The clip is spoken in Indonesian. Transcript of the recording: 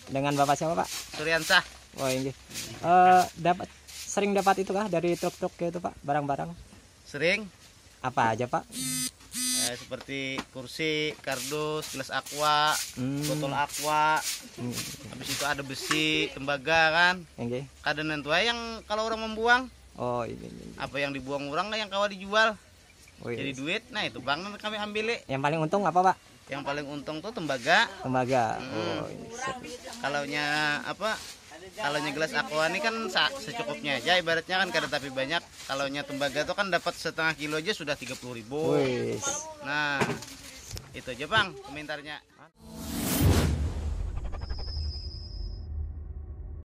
Dengan Bapak siapa, Pak? Suryansah. Oh, ini. Sering dapat itu kah dari truk-truk gitu, Pak? Barang-barang. Sering. Apa aja, Pak? Seperti kursi, kardus, gelas aqua, botol aqua. Habis itu ada besi, tembaga kan. Oke. Kadang nentu yang kalau orang membuang, Oh, ini. apa yang dibuang orang yang kawa dijual. Oh, Jadi duit. Nah, itu bang kami ambil. Yang paling untung apa, Pak? Yang paling untung tuh tembaga. Tembaga. Oh, ini. Kalaunya apa? Kalaunya gelas aqua ini kan secukupnya aja ibaratnya kan kada tapi banyak. Kalaunya tembaga tuh kan dapat setengah kilo aja sudah 30.000. Wih. Nah, itu aja bang komentarnya.